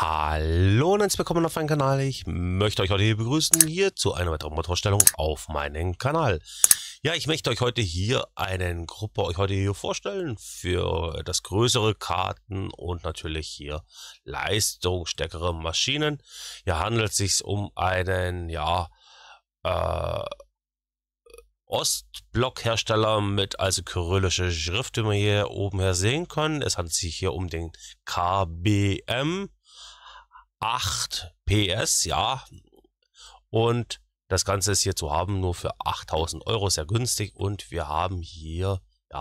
Hallo und herzlich willkommen auf meinem Kanal. Ich möchte euch heute hier begrüßen, hier zu einer weiteren Motorvorstellung auf meinem Kanal. Ja, ich möchte euch heute hier eine Gruppe vorstellen für das größere Karten und natürlich hier leistungsstärkere Maschinen. Hier handelt es sich um einen, Ostblock-Hersteller mit also kyrillische Schrift, wie wir hier oben her sehen können. Es handelt sich hier um den KBM 8 PS, ja, und das Ganze ist hier zu haben nur für 8.000 Euro, sehr günstig, und wir haben hier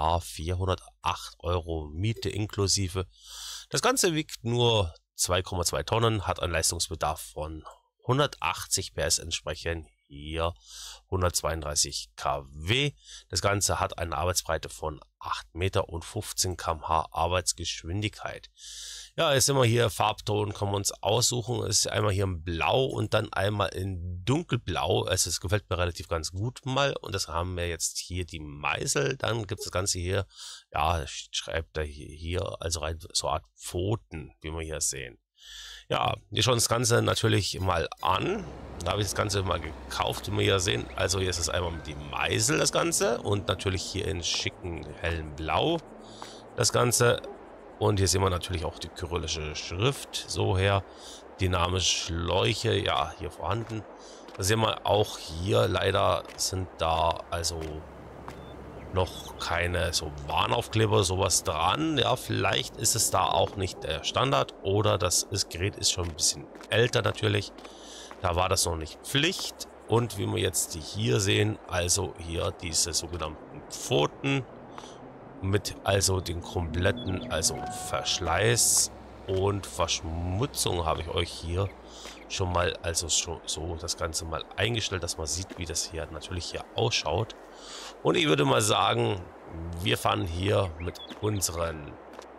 408 Euro Miete inklusive. Das Ganze wiegt nur 2,2 Tonnen, hat einen Leistungsbedarf von 180 PS, entsprechend hier 132 kW. Das Ganze hat eine Arbeitsbreite von 8 Meter und 15 km/h Arbeitsgeschwindigkeit. Ja, ist immer hier Farbton, können wir uns aussuchen. Es ist einmal hier in Blau und dann einmal in Dunkelblau. Es gefällt mir relativ ganz gut mal. Und das haben wir jetzt hier die Meißel. Dann gibt es das Ganze hier, schreibt er hier also rein so eine Art Pfoten, wie wir hier sehen. Ja, wir schauen das Ganze natürlich mal an. Da habe ich das Ganze mal gekauft, wie wir hier sehen. Also hier ist es einmal mit die Meißel, das Ganze. Und natürlich hier in schicken hellen Blau das Ganze. Und hier sehen wir natürlich auch die kyrillische Schrift. So her, dynamische Schläuche, ja, hier vorhanden. Da sehen wir auch hier, leider sind da also noch keine so Warnaufkleber, sowas dran. Ja, vielleicht ist es da auch nicht der Standard oder das Gerät ist schon ein bisschen älter natürlich. Da war das noch nicht Pflicht. Und wie wir jetzt hier sehen, also hier diese sogenannten Pfoten mit also den kompletten Verschleiß und Verschmutzung habe ich euch hier schon mal so das Ganze mal eingestellt, dass man sieht, wie das hier natürlich hier ausschaut. Und ich würde mal sagen, wir fahren hier mit unseren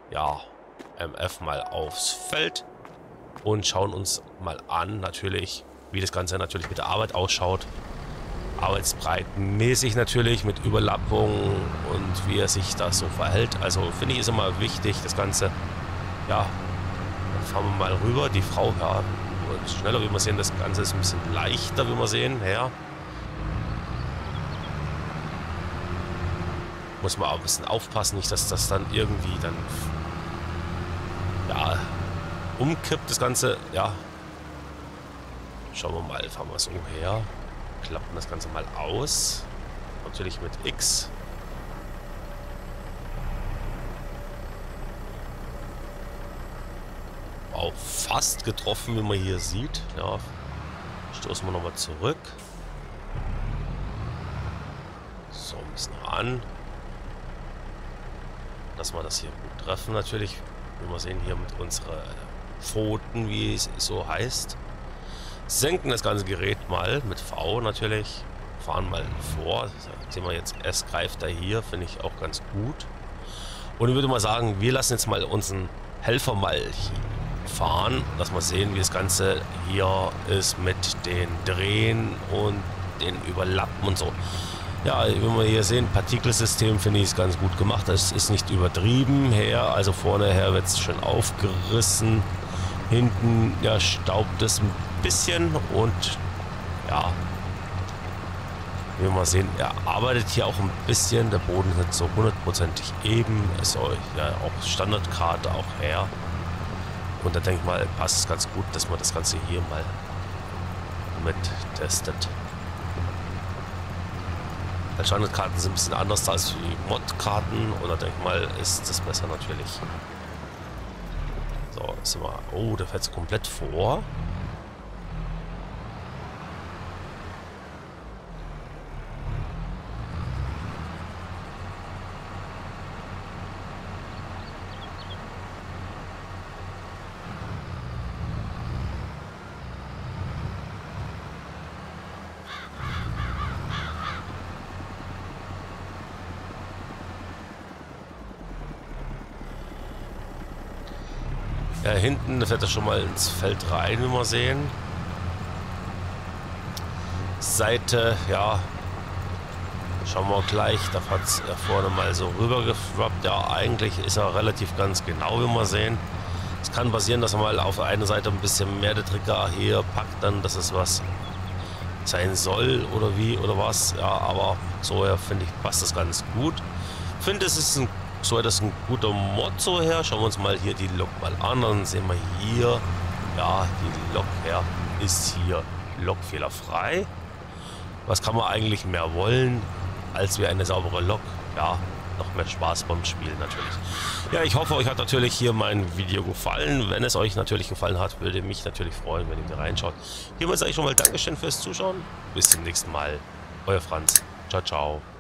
MF mal aufs Feld und schauen uns mal an, natürlich, wie das Ganze natürlich mit der Arbeit ausschaut. Arbeitsbreitenmäßig natürlich mit Überlappung und wie er sich da so verhält. Also finde ich, ist immer wichtig, das Ganze. Ja, dann fahren wir mal rüber. Die Frau, ja, schneller, wie wir sehen, das Ganze ist ein bisschen leichter, wie wir sehen. Ja. Muss man auch ein bisschen aufpassen, nicht, dass das dann irgendwie dann umkippt, das Ganze. Ja, schauen wir mal, fahren wir so her. Klappen das Ganze mal aus. Natürlich mit X. Auch fast getroffen, wie man hier sieht. Ja, stoßen wir nochmal zurück. So, ein bisschen ran. Dass wir das hier gut treffen natürlich. Wie wir sehen hier mit unseren Pfoten, wie es so heißt. Senken das ganze Gerät mal mit V natürlich, fahren mal vor, sehen wir jetzt, es greift da hier, finde ich auch ganz gut. Und ich würde mal sagen, wir lassen jetzt mal unseren Helfer mal fahren, dass wir sehen, wie das Ganze hier ist mit den Drehen und den Überlappen und so. Ja, wie wir hier sehen, Partikelsystem finde ich es ganz gut gemacht, das ist nicht übertrieben her, also vorne her wird es schön aufgerissen, hinten staubt es ein bisschen und ja, wie wir sehen, er arbeitet hier auch ein bisschen, der Boden ist nicht so hundertprozentig eben, es soll ja auch Standardkarte auch her und da denke ich mal, passt es ganz gut, dass man das Ganze hier mal mit testet. Die Standardkarten sind ein bisschen anders als die Mod-Karten und da denke ich mal, ist das besser natürlich. So, sind wir, oh, der fährt komplett vor. Ja, hinten fährt er schon mal ins Feld rein, wie wir sehen. Seite, ja, schauen wir gleich, da hat er vorne mal so rüber gefroppt. Ja, eigentlich ist er relativ ganz genau, wie wir sehen. Es kann passieren, dass er mal auf einer Seite ein bisschen mehr der Trigger hier packt, dann, dass es was sein soll oder wie oder was. Ja, aber so her finde ich, passt das ganz gut. Finde, es ist so etwas ein guter Mod so her. Schauen wir uns mal hier die Lok mal an. Dann sehen wir hier, ja, die Lok her ist hier lokfehlerfrei. Was kann man eigentlich mehr wollen, als wie eine saubere Lok? Ja, noch mehr Spaß beim Spielen natürlich. Ja, ich hoffe, euch hat natürlich hier mein Video gefallen. Wenn es euch natürlich gefallen hat, würde mich natürlich freuen, wenn ihr wieder reinschaut. Hiermit sage ich schon mal Dankeschön fürs Zuschauen. Bis zum nächsten Mal. Euer Franz. Ciao, ciao.